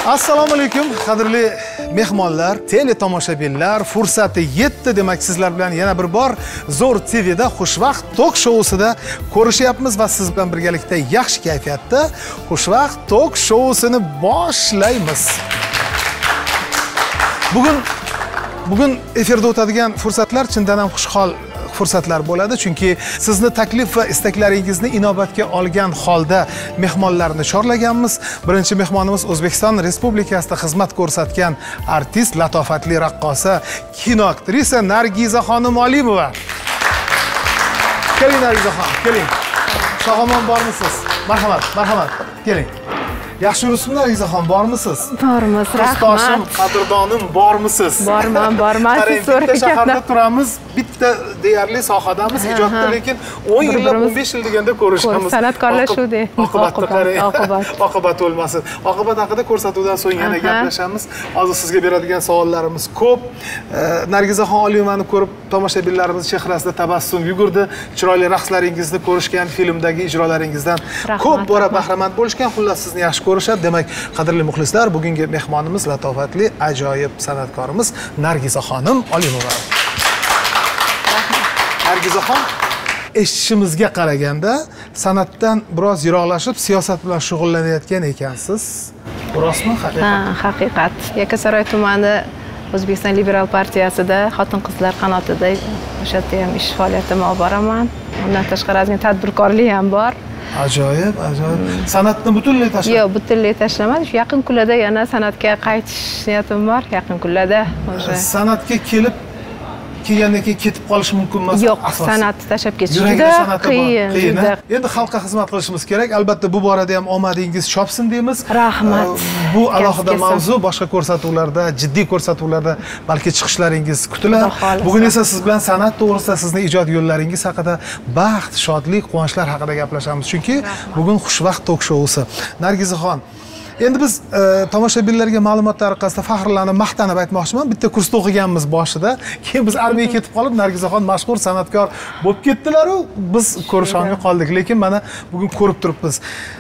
Assalomu alaykum, qadrli mehmonlar, tele tomoshabinlar. Fursati yetdi, demak sizlar bilan yana bir bor Zo'r TVda Xushvaqt tok shousida ko'rishyapmiz va siz bilan birgalikda yaxshi kayfiyatda Xushvaqt tok shousini boshlaymiz. Bugun efirda o'tadigan fursatlar chindan ham xushhol fursatlar bo'ladi, chunki sizni taklif va istaklaringizni inobatga olgan holda mehmonlarni chorlaganmiz. Birinchi mehmonimiz O'zbekiston Respublikasida xizmat ko'rsatgan artist, latofatli raqqosa, kino aktrisa Nargizaxonim Olimova. Keling Nargizaxon, keling. Shog'omon bormisiz? Marhamat, keling. Yaxshi yuribsizmi Nargizaxon, bormisiz? Bormiz, rahmat. Do'stdoshim, qadrdonim, bormisiz? Borman, siz bitta shaharda turamiz, bitta deyarli sohadamiz, ijodda, lekin 10 yillab, 15 yil deganda ko'rishamiz. San'atkorlashuvdi. Oqibat bo'lmasin. Oqibat haqida ko'rsatuvdan so'ng yana gaplashamiz. Hozir sizga beradigan savollarimiz ko'p. Nargizaxon Olimovani ko'rib, tomoshabinlarimiz chehrasida tabassum yugurdi. Chiroyli raqslaringizni ko'rishgan, filmdagi ijrolaringizdan ko'p bora bahramand bo'lishgan. Xullas, sizni yaxshi ko'rishadi. Demak, qadrli muxlislar, bugungi mehmonimiz latofatli, ajoyib san'atkorimiz Nargizaxonim Olimova. Nargizaxon, eshitishimizga qaraganda san'atdan biroz yiroqlashib, siyosat bilan shug'ullanayotgan ekansiz. Rostmi, haqiqat? Ha, haqiqat. Yakkasaroy tumani O'zbekiston Liberal partiyasida xotin-qizlar qanotida o'sha yerda ham ish faoliyatimni olib boraman. Undan tashqari tadbirkorlik ham bor. Ajoyib. San'atni butunlay tashlab? Yo'q, butunlay tashlamadim. Yaqin kunlarda yana san'atga qaytish niyatim bor. Yaqin kunlarda o'sha san'atga kelgandan keyin ketib qolish mumkin emas. Yo'q, san'atni tashlab ketish juda qiyin. Endi xalqqa xizmat qilishimiz kerak. Albatta bu borada ham omadingiz chopsin deymiz. Rahmat. Bu alohida mavzu, boshqa ko'rsatuvlarda, jiddiy ko'rsatuvlarda balki chiqishlaringiz kutiladi. Bugun esa siz bilan san'at to'g'risida, sizning ijod yo'llaringiz haqida, baxt, shodlik, quvonchlar haqida gaplashamiz. Chunki bugun Xushvaqt tok shousi. Nargizaxon, endi biz tomoshabinlarga ma'lumot tariqasida faxrlanib, maqtanib aytmoqchiman. Bitta kursda o'qiganmiz boshida, keyin biz armiyaga ketib qolib, Nargizaxon mashhur san'atkor bo'lib ketdilar-u, biz ko'risha olmay qoldik. Lekin mana bugun ko'rib turibmiz.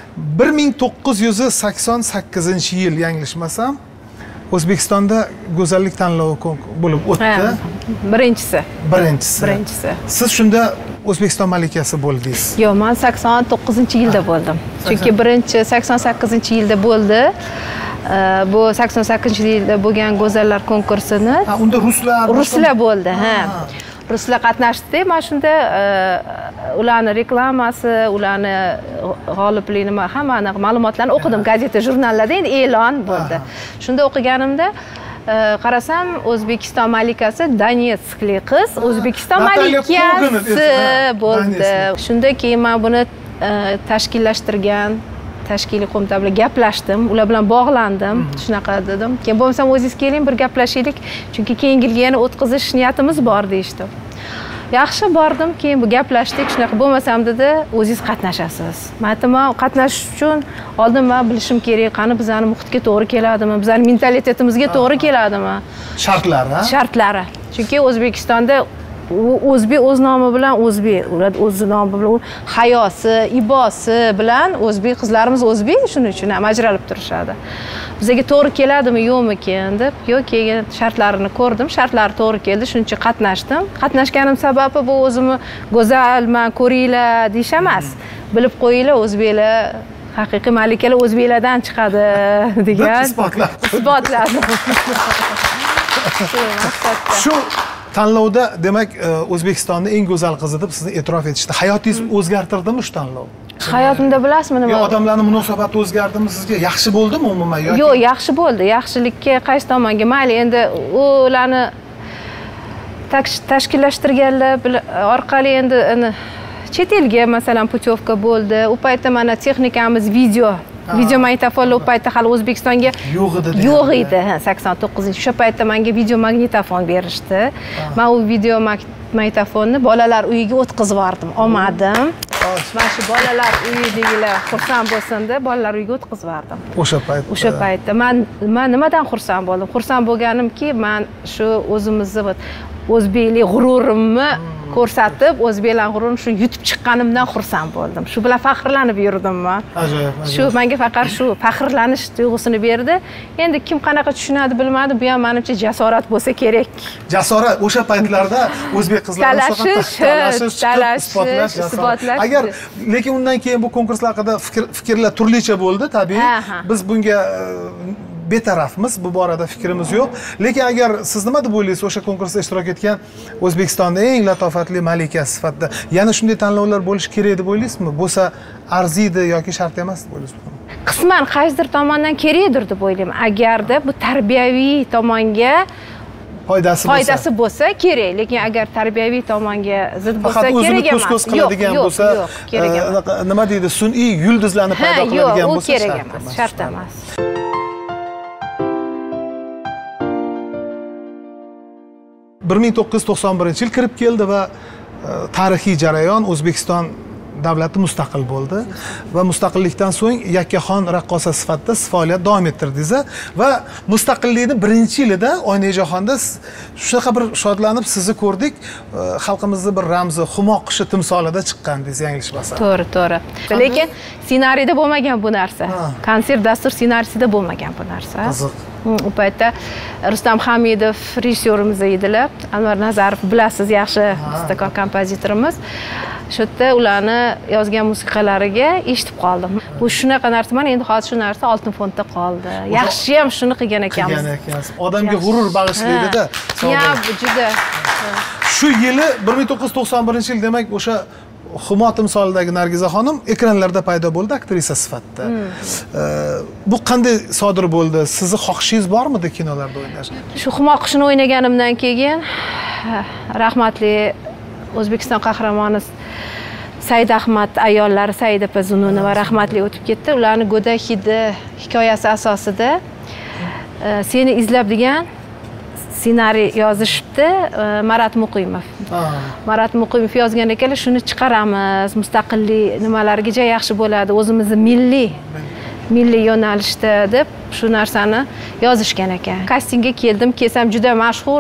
1988-yil yanglishmasam, O'zbekistonda go'zallik tanlovi bo'lib o'tdi. Birinchisi. Siz shunda O'zbekiston malikasi bo'ldingiz. Yo'q, men 89-yilda bo'ldim. Chunki birinchi 88-yilda bo'ldi. Bu 88-yilda bo'lgan go'zallar konkursini unda ruslar bo'ldi, ha. Ruslar qatnashdi. Men shunda ularni reklamasi, ularni g'olibligini, hammani ma'lumotlarni o'qidim gazeta, jurnallarda, endi e'lon bo'ldi. Shunda o'qiganimda qarasam, O'zbekiston malikasi Donetsklik qiz O'zbekiston malikasi bo'ldi. Shunda keyin men buni tashkillashtirgan tashkiliy qo'mita bilan gaplashdim, ular bilan bog'landim, shunaqa dedim. Keyin bo'lmasam o'zingiz keling, bir gaplashaylik, chunki keyingi yilga yana o'tkazish niyatimiz bor deyishdi. Yaxshi, bordim, keyin bu gaplashdik, shunaqa bo'lmasam dedi, o'zingiz qatnashasiz. Men aytdim, qatnashish uchun oldin men bilishim kerak, qani bizning muhitga to'g'ri keladimi, bizning mentalitetimizga to'g'ri keladimi? Shartlari. Chunki O'zbekistonda o'zbek o'z nomi bilan o'zbek, ular o'z nomi bilan hayosi, ibosi bilan o'zbek qizlarimiz o'zbek, shuning uchun ham ajralib turishadi. Bizga to'g'ri keladimi, yo'qmikin deb, yo'q, keyin shartlarini ko'rdim, shartlari to'g'ri keldi, shuning uchun qatnashdim. Qatnashganim sababi bu o'zimni go'zalman, ko'ringlar deyish emas. Bilib qo'yinglar, o'zbeklar haqiqiy malikalar o'zbeklardan chiqadi degan isbotladim. Shu tanlovda demak O'zbekistonning eng go'zal qizi deb sizni e'tirof etishdi. Hayotingiz o'zgartirdimi shu tanlov? Hayotimda bilasizmi nima? Odamlarning munosabati o'zgardimi sizga? Yaxshi bo'ldimi umuman yoki? Yo'q, yaxshi bo'ldi. Yaxshilikka qaysi tomonga? Mayli, endi ularni tashkillashtirganlar orqali endi chet elga masalan putyovka bo'ldi. U paytda mana texnikamiz video magnitofonlar u paytda hali O'zbekistonga yo'q edi. 89-yil. O'sha paytda menga video magnitofon berishdi. Men u video magnitofonni bolalar uyiga o'tkazib yubordim. Olmadim. Mana shu bolalar uyidagilar xursand bo'lsin deb bolalar uyiga o'tkazib yubordim. O'sha paytda men nimadan xursand bo'ldim? Xursand bo'lganimki, men shu o'zimizni o'zbeklik g'ururimni ko'rsatib, o'zbeklar g'ururini shu yutib chiqqanimdan xursand bo'ldim. Shu bilan faxrlanib yurdim men. Ajoyib. Shu menga faqat shu faxrlanish tuyg'usini berdi. Endi kim qanaqa tushunadi bilmadim, bu ham menimcha jasorat bo'lsa kerak. Jasorat o'sha paytlarda o'zbek qizlari talashish, isbotlash. Agar lekin undan keyin bu konkurslar haqida fikrlar turlicha bo'ldi, tabiiy. Biz bunga betarafmiz, bu borada fikrimiz yo'q. Lekin agar siz nima deb o'ylaysiz, o'sha konkursda ishtirok etgan O'zbekistonning eng latofatli malikasi sifatida yana shunday tanlovlar bo'lishi kerak deb o'ylaysizmi? Bo'lsa arziydi yoki shart emas deb o'ylaysizmi? Qisman qaysidir tomondan kerakdir deb o'ylayman. Agarda bu tarbiyaviy tomonga foydasi bo'lsa kerak, lekin agar tarbiyaviy tomonga zid bo'lsa kerak emas. Ko'z qiladigan bo'lsa, nima deydi, sun'iy yulduzlarni paydo qiladigan bo'lsa, kerak emas, shart emas. Bir 1991 yil kirib keldi va tarixiy jarayon, O'zbekiston davlati mustaqil bo'ldi va mustaqillikdan so'ng yakkaxon raqqosa sifatida faoliyat davom ettirdingiz va mustaqillikning birinchi yilida Oynajahonda shunaqa bir shodlanib sizni ko'rdik, xalqimizning bir ramzi Humo qushi timsolida chiqqandingiz, yanglishmasam. To'g'ri. Lekin ssenariyda bo'lmagan bu narsa. Konsert dastur ssenarisida bo'lmagan bu narsa. Qiziq. U paytda Rustam Hamidov rejissyorimiz edilar. Anvar Nazarov bilasiz, yaxshi istakor kompozitorimiz. Shu yerda ularni yozgan musiqalariga eshitib qoldim. Bu shunaqa narsa, mana endi hozir shu narsa Oltin fondda qoldi. Yaxshi ham shuni qilgan ekanmiz. Odamga g'urur bag'ishlaydi-da. Ya, juda. Shu yili 1991-yil, demak, o'sha Humo timsolidagi Nargiza xonim ekranlarda paydo bo'ldi aktrisa sifatida. Bu qanday sodir bo'ldi? Sizni xohishingiz bormidi kinolarda o'ynash? Shu Humo qushini o'ynaganimdan keyin rahmatli O'zbekiston qahramoni Said Ahmad ayollari Said opa Zununova rahmatli o'tib ketdi. Ularning Go'dak hidi hikoyasi asosida Seni izlab degan ssenariy yozishibdi Marat Muqimov. Marat Muqimov yozgan ekanlar, shuni chiqaramiz, mustaqillik nimalariga yaxshi bo'ladi, o'zimizni milliy yo'nalishda deb shu narsani yozishgan ekan. Kastingga kelsam juda mashhur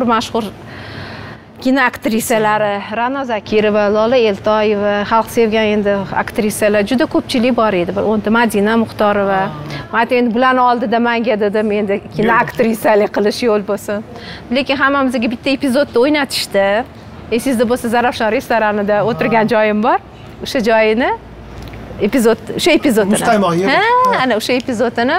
kino aktrisalari Ra'no Zakirova, Lola Eltoyeva, xalq sevgan endi aktrisalar juda ko'pchilik bor edi. Bir 10 ta Madina Muxtorova. Men endi bularni oldida menga dedim, endi kino aktrisalik qilish yo'l bo'lsin. Lekin hammamizga bitta epizodda o'ynatishdi. Esingizda bo'lsa, Zarafshon restoranida o'tirgan joyim bor. O'sha joyini o'sha epizodini. Ana o'sha epizodini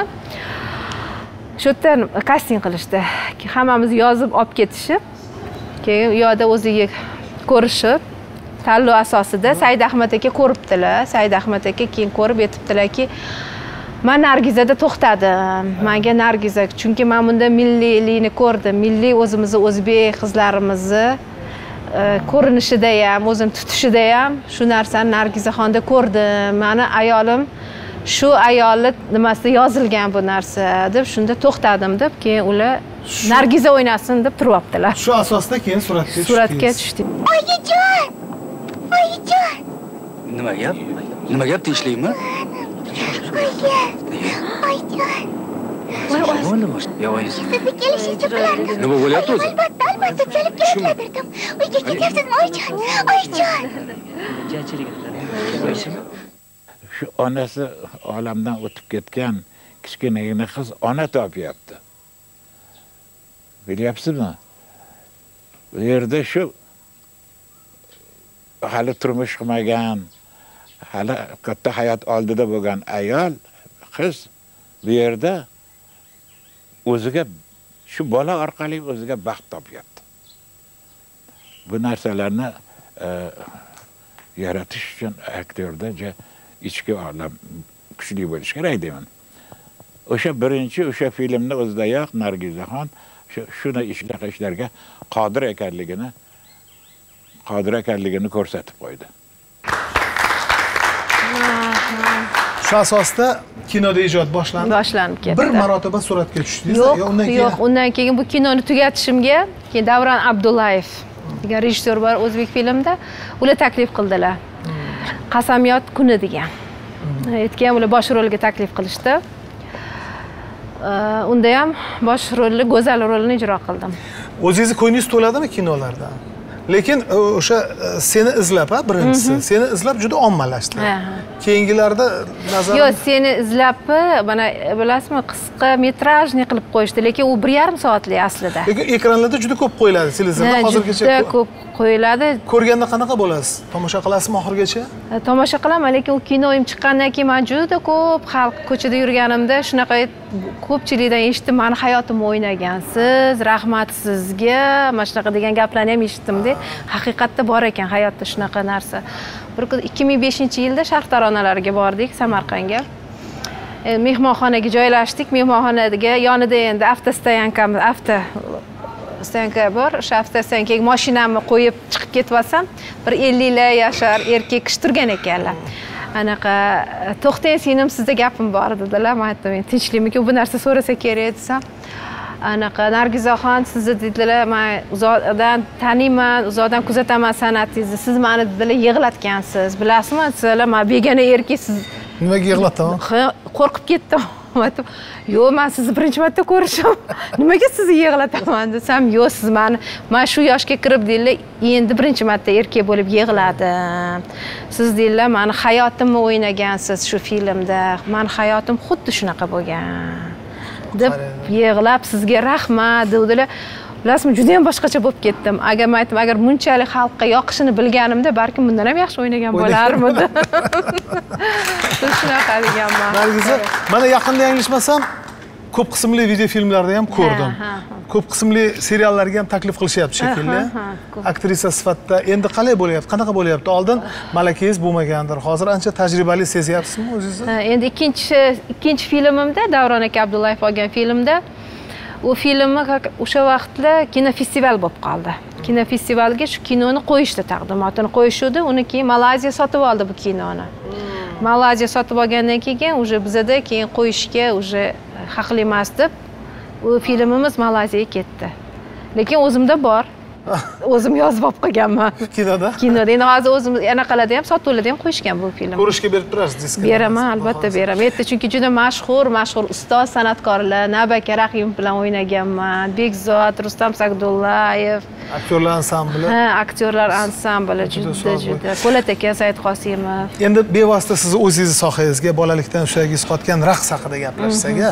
shu yerdan kasting qilishdi. Hammamiz yozib olib ketishib, keyin u yoqda o'ziga ko'rishib, tanlov asosida Said Ahmad aka ko'ribdilar. Said Ahmad aka keyin ko'rib aytibdilarki, men Nargizada to'xtadim. Menga Nargiza, chunki men bunda milliylikni ko'rdim. Milliy o'zimizni o'zbek qizlarimizni ko'rinishida ham, o'zini tutishida ham shu narsani Nargizaxonda ko'rdim. Meni ayolim shu ayolni nimasida yozilgan bu narsa deb shunda to'xtadim deb, keyin ular Nargiza o'ynasin deb turyaptilar. Shu asosda keyin suratga tushdik. Oyijon! Nima gap tinchlikmi? Oyijon! Sizni kelishingizni bilardim. Nima bo'lyapti o'zi? Albatta kelib kelaverdim. Uyga ketyapsizmi, oyijon? Shu onasi olamdan o'tib ketgan kichkinagina qiz ona topyapti. Bilyapsizmi? Bu yerda shu hali turmush qilmagan, hali katta hayot oldida bo'lgan ayol, qiz bu yerda o'ziga shu bola orqali o'ziga baxt topyapti. Bu narsalarni yaratish uchun aktyorda ichki olam kuchli bo'lish kerak deyman. O'sha filmni o'zidayoq Nargizaxon shuni ishlarga qodir ekanligini ko'rsatib qo'ydi. Shu asosda kinoda ijod boshlanib ketdi. Bir marotaba suratga tushdingiz yo undan keyin? Yo'q, undan keyin bu kinoni tugatishimga keyin Davron Abdullayev degan rejissyor bor o'zbek filmida, ular taklif qildilar. Qasamyod kuni degan. Aytgan ular bosh rolga taklif qilishdi. Unda ham bosh rolni, go'zal rolni ijro qildim. O'zingizni ko'nglingiz to'ladimi kinolarda? Lekin o'sha seni izlab, birinchisi, seni izlab juda ommalashdi. Keyingilarda nazarimda yo'q, seni izlab, mana bilasizmi, qisqa metrajni qilib qo'yishdi, lekin u 1,5 soatlik aslida. Lekin ekranlarda juda ko'p qo'yiladi televizorda hozirgacha. Juda ko'p qo'yiladi. Ko'rganda qanaqa bo'lasiz? Tomosha qilasizmi oxirigacha? Tomosha qilaman, lekin u kinoim chiqqandan keyin men juda ko'p xalq ko'chada yurganimda shunaqa ko'pchilikdan eshitdim, meni hayotimni o'ynagansiz, rahmat sizga, mana shunaqa degan gaplarni ham eshitdim-da. Haqiqatda bor ekan hayotda shunaqa narsa. Bir kun 2005-yilda Sharq taronalariga bordik, Samarqandga. Mehmonxonaga joylashdik. Mehmonxonaga yonida endi avtostoyanka bor. O'sha avtostoyankaga mashinamni qo'yib chiqib ketyapsam, bir 50 yashar erkak kishi turgan ekanlar. Anaqa, to'xtang, senim sizda gapim bor dedilar. Men aytdim, tinchlikmi-ku, bu narsa so'rasa kerak desam. Anaqa, Nargizaxon, sizni dedilar, men uzoqdan taniyman, uzoqdan kuzataman san'atingizni. Siz meni dedilar yig'latgansiz. Bilasizmi? Sizlar men begona erkaksiz. Nimaga yig'lataman? Qo'rqib ketdim. Aytdim, yo'q, men sizni birinchi marta ko'rishim. Nimaga sizni yig'lataman desam, yo'q, siz men shu yoshga kirib deydilar, endi birinchi marta erkak bo'lib yig'ladim. Siz deydilar, meni hayotimni o'ynagansiz shu filmda. Meni hayotim xuddi shunaqa bo'lgan. deb yig'lab sizga rahmat dedilar. Bilasizmi, juda ham boshqacha bo'lib ketdim. Agar men aytdim, agar bunchalik xalqqa yoqishini bilganimda, balkim bundan ham yaxshi o'ynagan bo'larmidi. Shunaqa deganman. Nargiza, mana yaqinda yanglishmasam, ko'p qismli video filmlarda ham ko'rdim. Ko'p qismli seriallarga ham taklif qilishyapti shekilli. Aktrisa sifatida endi qalay bo'lyapti? Qanaqa bo'lyapti? Oldin malakangiz bo'lmagandir. Hozir ancha tajribali sezyapsizmi o'zingizni? Endi ikkinchi filmimda, Davron aka Abdullayev olgan filmda, u filmni o'sha vaqtda kinofestival bo'lib qoldi. Kinofestivalga shu kinoni qo'yishdi, taqdimotini qo'yishdi. Uni keyin Malayziya sotib oldi bu kinoni. Malayziya sotib olgandan keyin uje bizda keyin qo'yishga uje haqli emas deb u filmimiz Malayziyaga ketdi. Lekin o'zimda bor. O'zim yozib olib qo'yganman. Kinoda? Kinoda. Endi hozir o'zim anaqalarda ham, sotuvlarda ham qo'yishgan bu film. Ko'rishga berib turasiz diskni? Beraman, albatta beraman. Erta chunki juda mashhur ustoz san'atkorlar, Nabaka Rahimov bilan o'ynaganman. Bekzod, Rustam Sagdullayev. Aktyorlar ansambli. Aktyorlar ansambli juda. Po'lat aka, Said Qosimov. Endi bevosita siz o'zingiz sohangizga, bolalikdan ushlagingiz qotgan raqs haqida gaplashsak-a.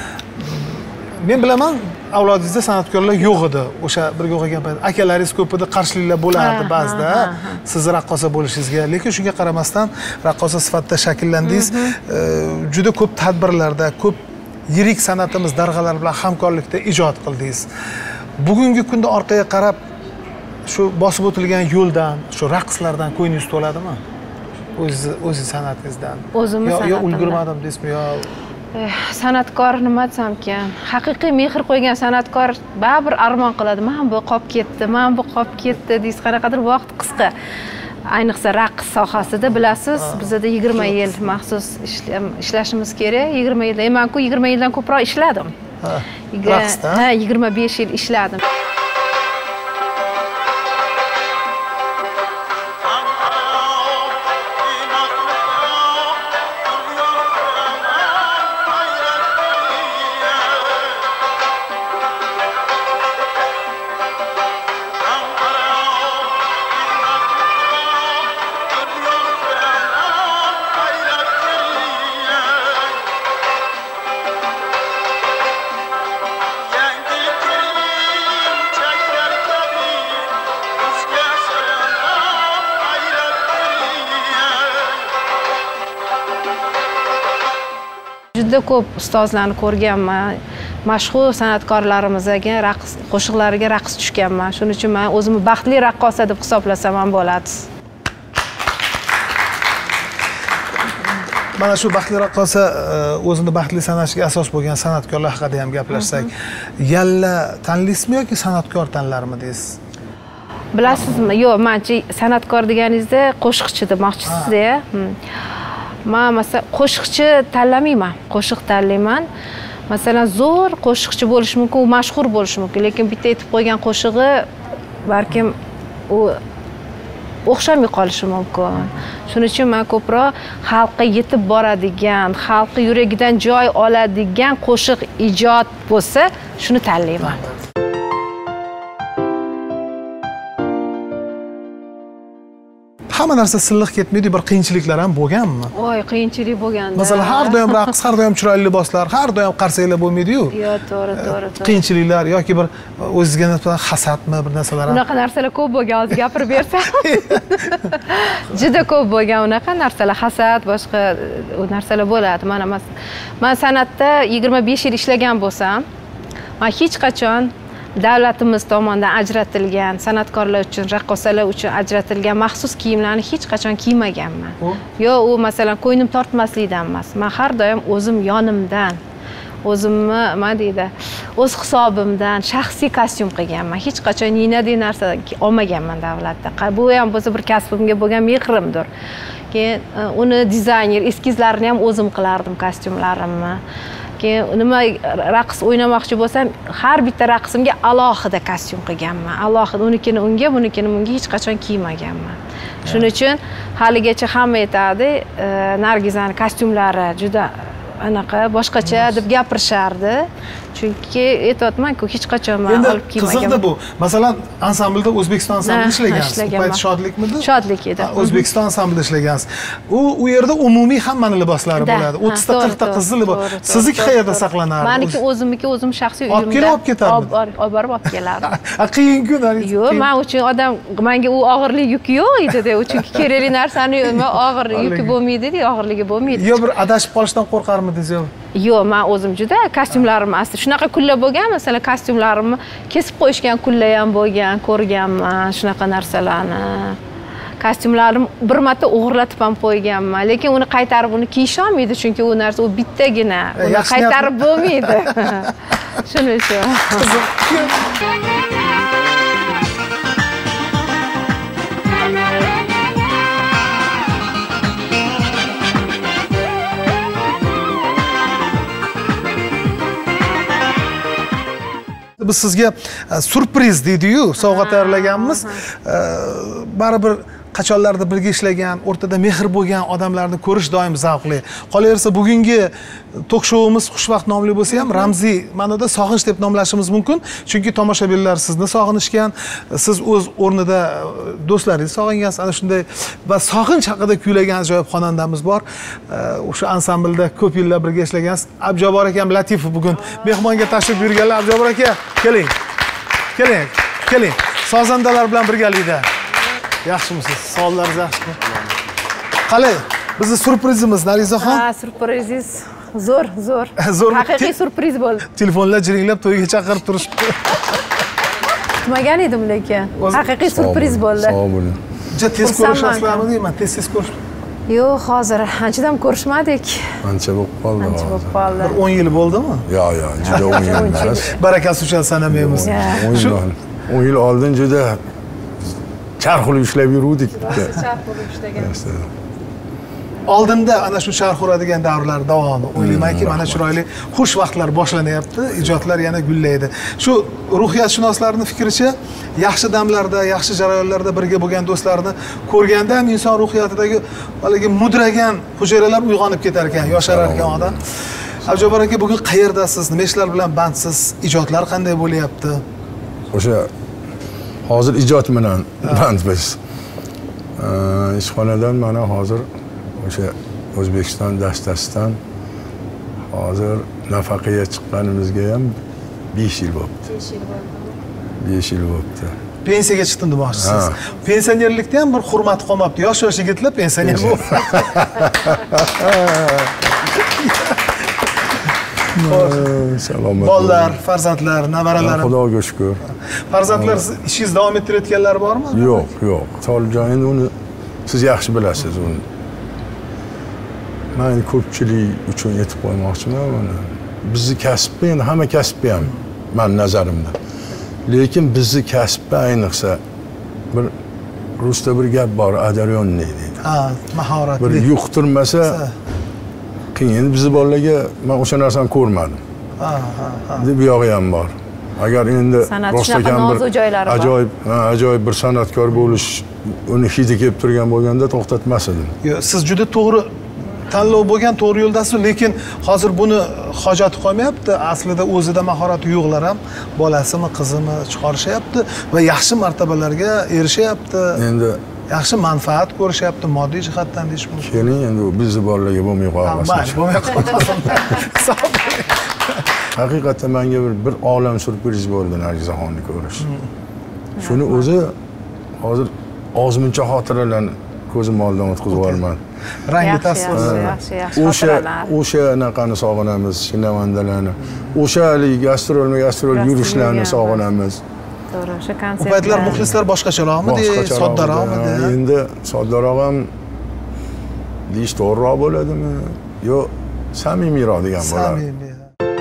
Men bilaman, avlodingizda san'atkorlar yo'q edi. O'sha birga o'qigan payt akalaringiz ko'p edi, qarshiliklar bo'lardi ba'zida siz raqqosa bo'lishingizga. Lekin shunga qaramasdan raqqosa sifatida shakllandingiz. Juda ko'p tadbirlarda, ko'p yirik san'atimiz darg'alar bilan hamkorlikda ijod qildingiz. Bugungi kunda orqaga qarab shu bosib o'tilgan yo'ldan, shu raqslardan ko'nglingiz to'ladimi? O'z san'atingizdan. O'zimni san'atimdan. Yo ulgurmadim deysizmi, yo san'atkor nima desam-kan, haqiqiy mehr qo'ygan san'atkor baribir armon qiladi. Men bu qolib ketdi, men bu qolib ketdi deysiz, qanaqadir vaqt qisqa. Ayniqsa raqs sohasida bilasiz, bizda 20 yil maxsus ishlashimiz kerak. 20 yilda, men-ku 20 yildan ko'proq ishladim. Raqsda? 25 yil ishladim. Juda ko'p ustozlarni ko'rganman. Mashhur san'atkorlarimizga raqs qo'shiqlariga raqs tushganman. Shuning uchun men o'zimni baxtli raqqosa deb hisoblasam ham bo'ladi. Mana shu baxtli raqqosa o'zini baxtli sanashga asos bo'lgan san'atkorlar haqida ham gaplashsak, yalla tanlaysizmi yoki san'atkor tanlarmi deysiz? Bilasizmi? Yo'q, menchi san'atkor deganingizda qo'shiqchi demoqchisiz-da. Men masalan qo'shiqchi tanlamayman, qo'shiq tanlayman. Masalan, zo'r qo'shiqchi bo'lish mumkin, u mashhur bo'lish mumkin, lekin bitta aytib qo'ygan qo'shig'i balkim u o'xshamay qolishi mumkin. Shuning uchun men ko'proq xalqqa yetib boradigan, xalqi yuragidan joy oladigan qo'shiq ijod bo'lsa, shuni tanlayman. hamma narsa silliq ketmaydi, bir qiyinchiliklar ham bo'lganmi? Voy, qiyinchilik bo'lganda. Masalan, har doim raqs, har doim chiroyli liboslar, har doim qarsaklar bo'lmaydi-yu. Yo'q, to'g'ri. Qiyinchiliklar yoki bir o'zingizga nisbatan hasadmi, bir narsalar. Unaqa narsalar ko'p bo'lgan, hozir gapirib bersam. Juda ko'p bo'lgan unaqa narsalar, hasad, boshqa narsalar bo'ladi. Men san'atda 25 yil ishlagan bo'lsam, men hech qachon davlatimiz tomonidan ajratilgan san'atkorlar uchun, raqqosalar uchun ajratilgan maxsus kiyimlarni hech qachon kiymaganman. Yo, u masalan qo'ynim tortmaslikdan emas. Men har doim o'zim yonimdan, o'zimni nima deydi, o'z hisobimdan shaxsiy kostyum qilganman. Hech qachon ninaday narsa olmaganman davlatda. Bu ham bo'lsa bir kasbimga bo'lgan mehrimdir. Keyin uni dizayner eskizlarini ham o'zim qilardim kostyumlarimni. Keyin nima raqs o'ynamoqchi bo'lsam, har bitta raqsimga alohida kostyum qilganman. Alohida unikini unga, bunikini bunga hech qachon kiymaganman. Shuning uchun haligacha hamma aytadi, Nargizaning kostyumlari juda anaqa boshqacha deb gapirishardi. Chunki aytayapman-ku, hech qachon men olib kiymaganman. Qiziqda bu. Masalan, ansamblda O'zbekiston ansamblida ishlagansiz. Bu payt shodlikmidi? Shodlik edi. O'zbekiston ansamblida ishlagansiz. U yerda umumiy hammaning liboslari bo'ladi. 30 ta 40 ta qizli libos. Sizniki qayerda saqlanardi? Meniki o'zim shaxsiy uyimda. Olib ketardi. Olib borib olib kelardim. Qiyin-ku. Yo'q, men uchun odam menga u og'irlik yuki yo'q edi-da. Chunki kerakli narsani og'ir yuki bo'lmaydi-da, og'irligi bo'lmaydi. Yo, bir adashib qolishdan qo'rqarmidingiz yo? Yo'q, men o'zim juda kostyumlarim asli shunaqa kunlar bo'lgan, masalan, kostyumlarimni kesib qo'yishgan kunlar ham bo'lgan, ko'rganman shunaqa narsalarni. Kostyumlarim bir marta o'g'irlatib ham qo'yganman, lekin uni qaytarib kiyisha olmaydi, chunki u narsa u bittagina. Uni qaytarib bo'lmaydi. Shuning uchun. Biz sizga surpriz deydi-yu, sovg'a tayyorlaganmiz. Baribir qachonlarda birga ishlagan, o'rtada mehr bo'lgan odamlarni ko'rish doim zavqli. Qolaversa, bugungi tok-shouimiz xushvaqt nomli bo'lsa ham ramziy ma'noda sog'inch deb nomlashimiz mumkin. Chunki tomoshabinlar sizni sog'inishgan, siz o'z o'rnida do'stlaringizni sog'ingansiz. Ana shunday va sog'inch haqida kuylagan ajoyib xonandamiz bor. O'sha ansamblda ko'p yillar birga ishlagansiz. Abjabor akam Latifov bugun mehmonga tashrif buyurganlar. Abjabor aka, keling. Sozandalar bilan birgalikda. Yaxshimisiz? Savollaringiz yaxshimi? Qalay? Bizning surprizimiz Narizaxon. Ha, surprizingiz zo'r. Haqiqiy surpriz bo'ldi. Telefonlar jiringlab to'yga chaqirib turishdi. Kutmagan edim lekin. Haqiqiy surpriz bo'ldi. Sog' bo'ling. Juda tez ko'rishasizlarmi deyman, tez ko'rish. Yo'q, hozir anchadan ko'rishmadik. Ancha bo'lib qoldi. Bir 10 yil bo'ldimi? Yo'q, juda 10 yil emas. Barakasi uchun sanamaymiz. 10 yil oldin juda charxurib ishlab yuruvdik. Oldinda ana shu charx uradigan davrlar davomi. O'ylaymanki, mana chiroyli xush vaqtlar boshlanyapti, ijodlar yana gullaydi. Shu ruhiyatshunoslarning fikricha, yaxshi damlarda, yaxshi jarayonlarda birga bo'lgan do'stlarni ko'rganda ham inson ruhiyatidagi haligi mudragan hujayralar uyg'onib ketar ekan, yosharar ekan odam. Abjabor aka, bugun qayerdasiz? Nima ishlar bilan bandsiz? Ijodlar qanday bo'lyapti? O'sha hozir ijod bilan bandmiz. Ishxonadan mana hozir o'sha O'zbekiston dastasidan hozir nafaqaga chiqqanimizga ham 5 yil bo'libdi. 5 yil bo'libdi. Pensiyaga chiqdim demoqchisiz. Pensionerlikda ham bir hurmat qolmabdi. Yosh yigitlar pensioner bo'ldi. Salomat. Bolalar, farzandlar, nevaralarim. Xudoga shukr. Farzandlar ishingizni davom ettirayotganlar bormi? Yo'q. Tolibjon, endi uni siz yaxshi bilasiz uni. Men ko'pchilik uchun aytib qo'ymoqchiman buni. Bizni kasbda endi hamma kasbda ham men nazarimda. Lekin bizni kasbda ayniqsa bir rusda bir gap bor, adaryo'nni deydi. Mahoratli. Bir yuqtirmasa qiyin. Bizni bolalarga men o'sha narsani ko'rmadim. Deb yog'i ham bor. Agar endi rostlagan bir ajoyib bir san'atkor bo'lish uni hidi kelib turgan bo'lganda to'xtatmas edim. Yo'q, siz juda to'g'ri tanlov bo'lgan, to'g'ri yo'ldasiz, lekin hozir buni hojati qolmayapti. Aslida o'zida mahorati yo'qlar ham bolasimi, qizimi chiqarishyapti va yaxshi martabalarga erishyapti. Endi yaxshi manfaat ko'rishyapti moddiy jihatdan deyish mumkin. Keling endi bizni bolalarga bo'lmay qolmasin. Mayli, bo'lmay qolmasin. Haqiqatdan menga bir olam syurpriz bo'ldi Nargizaxonni ko'rish. Shuni o'zi hozir ozmuncha xotiralarni ko'zim oldidan o'tkazib yuborman. Rangi tasvir. O'sha anaqani sog'inamiz, shindavandalarni. O'sha gastrol yurishlarni sog'inamiz. To'g'ri, o'sha konsert. Bu paytlar muxlislar boshqacharoqmidi, soddaroqmidi? Endi soddaroq ham deyish to'g'riroq bo'ladimi? Yo, samimiyroq degan bo'ladi. Samimiy.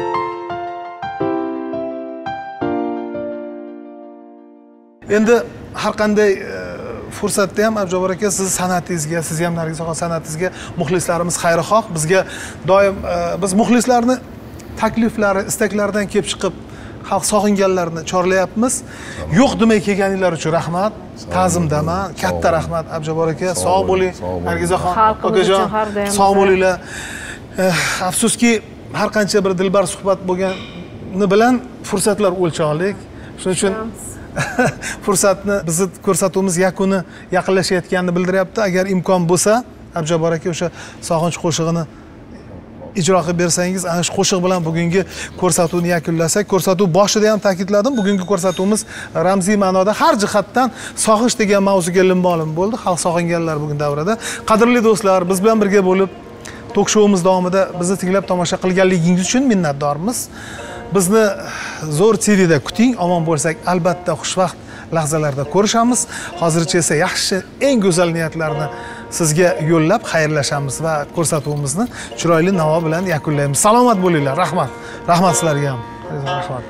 Endi har qanday fursatda ham Abjabor aka siz san'atingizga, siz ham Nargizaxon san'atingizga muxlislarimiz xayrixoh. Bizga doim biz muxlislarni takliflari, istaklaridan kelib chiqib xalq sog'inganlarini chorlayapmiz. Yo'q demay kelganinglar uchun rahmat. Ta'zimdaman. Katta rahmat Abjabor aka. Sog' bo'ling. Nargizaxon okajon sog' bo'linglar. Afsuski har qancha bir dilbar suhbat bo'lgani bilan fursatlar o'lchog'lik. Shuning uchun fursatni bizni ko'rsatuvimiz yakuni yaqinlashayotganini bildiryapti. Agar imkon bo'lsa, Abjabor aka o'sha sog'inch qo'shig'ini ijro qilib bersangiz, ana shu qo'shiq bilan bugungi ko'rsatuvni yakunlasak. Ko'rsatuv boshida ham ta'kidladim, bugungi ko'rsatuvimiz ramziy ma'noda har jihatdan sog'inch degan mavzuga limmo-lim bo'ldi. Xalq sog'inganlar bugun davrada. Qadrli do'stlar, biz bilan birga bo'lib tok-shouimiz davomida bizni tinglab tomosha qilganligingiz uchun minnatdormiz. Bizni zo'r TVda kuting, omon bo'lsak, albatta xushvaqt lahzalarda ko'rishamiz. Hozircha esa yaxshi, eng go'zal niyatlarni sizga yo'llab xayrlashamiz va ko'rsatuvimizni chiroyli navo bilan yakunlaymiz. Salomat bo'linglar. Rahmat. Rahmat sizlarga ham. Rahmat.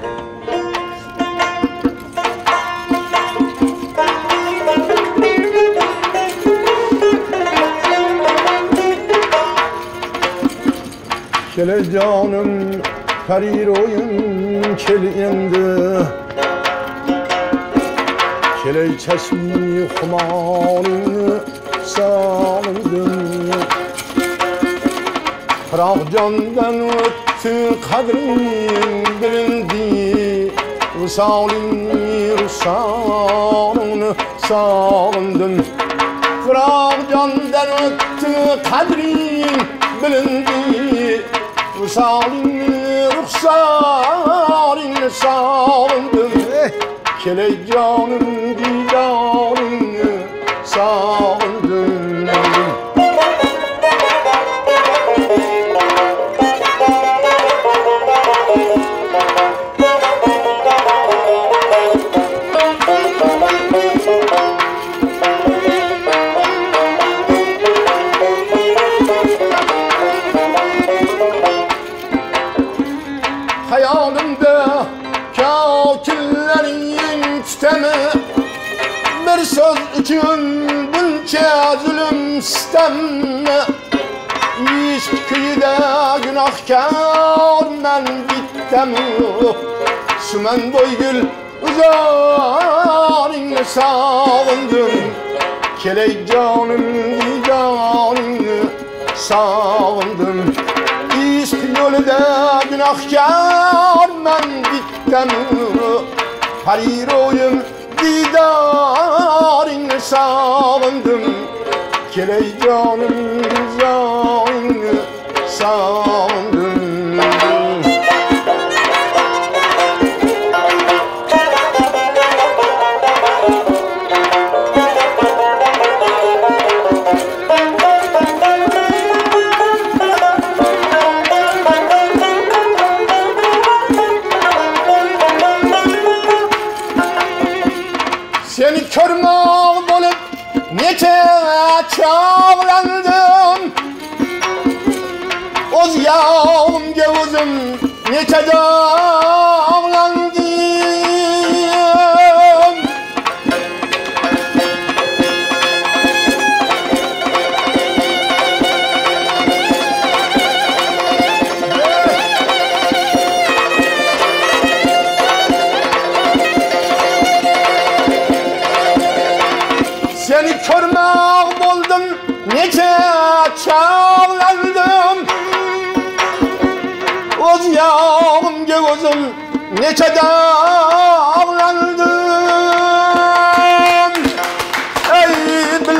Kele canım Fariroyun keli endi Kele çeşmi xumarını sağladım Kırak candan öttü kadrin bilindi Rusalini sağladım Kırak candan öttü kadrin bilindi Rusalini sağladım Kele canım didarını sağladım Hayalimde kakillerin tütemi Bir söz için bunca zulüm sistemi İşk kıyıda günahkar ben bittim Sümen boygül uzarını sağındım Keley canım didanını sağındım İşk yolda günahkar ben bittim Hariroyum didarını sağındım Keley canım rızanı sağındım Seni körmek olup nece çağlandım Oz yağım gevuzum nece dağlandım Seni körmek buldum, nece çağlandım Oz yağım gözüm, nece dağlandım Ey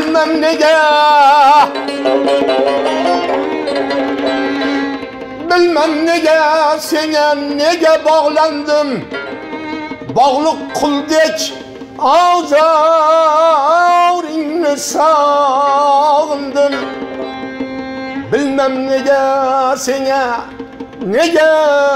nega bilmem nega sene nega bağlandım Bağlık kuldek ağzarını sağındım Bilmem nega sene nega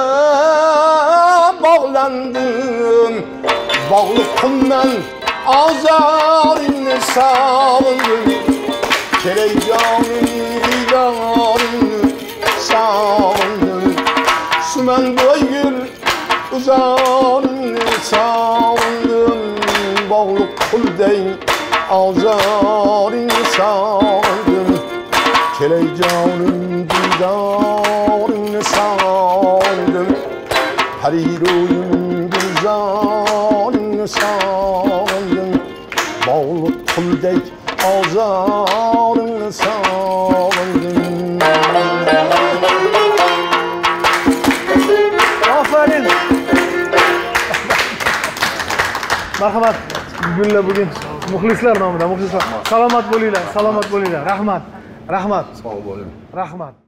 bağlandım Bağlık kuldan ağzarını sağındım Kereycanın didarını sağındım Sümen boygül uzanını sağındım Bağlık kuldey ağzarını sağındım Kereycanın didarını sağındım Hariroyun güzarını sağındım Bağlık kuldey ağzarını sağındım Aferin. Marhamat. Gulla bugün muxlislar nomidan, muxlislar. Salomat bo'linglar, salomat bo'linglar. Rahmat. Rahmat. Sog' bo'ling. Rahmat.